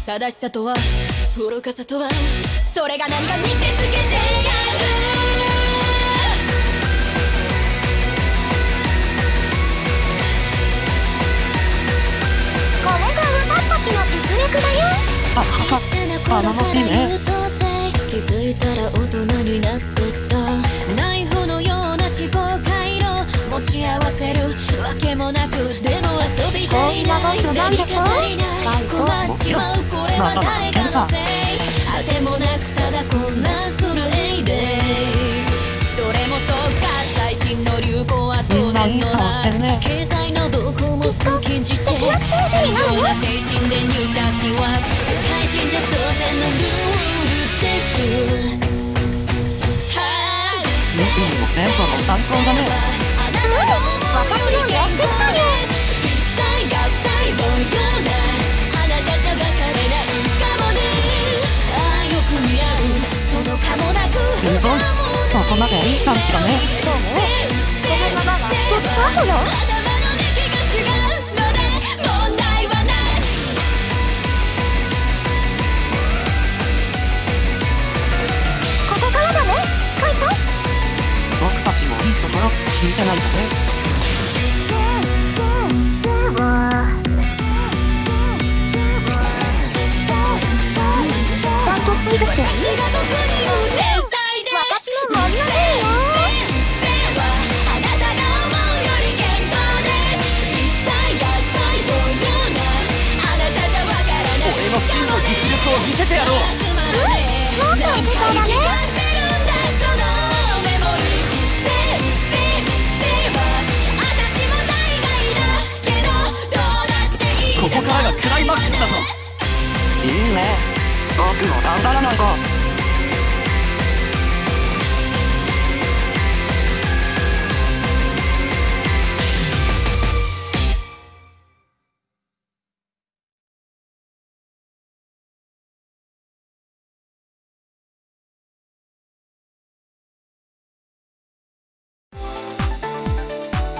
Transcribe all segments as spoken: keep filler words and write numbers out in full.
正しさとは愚かさとはそれが何か見せつけてやる。 これが私たちの実力だよ。 あはは頼もしいね。 気づいたら大人になってた。ナイフのような思考回路持ち合わせるわけもなく、でも遊びたいな。何か足りない困っちまう。これは誰かのせい。あてもなくただ混乱するエイデイ。それもそうか、最新の流行は当然のな。経済の動向も通勤時点。尋常な精神で入社しは社会人じゃ当然のルールです。 にじゅうごセントの参考だね。 私のやってたよ。 一切が最後ようなあなたじゃ分かれないかもね。ああよく似合うそのかもなく。 すごい、ここまでいい感じだね。 そうね、このままがストップアウトよ。 頭の出来が違うので問題はない。 ここからだね、カイト。 僕たちもいいところ聞いてないとね。 ちゃんとついてきて。 私が俗に言う天才です。 私の真ん中よ。 あなたが思うより健康です。一切が最後ようなあなたじゃわからない。 俺の真の実力を見せてやろう。 うん、なんかいけそうだね。 ここからがクライマックスだぞ。いいね、僕も頑張らないと。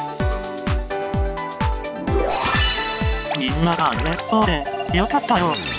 みんなが嬉しそうでよかったよ。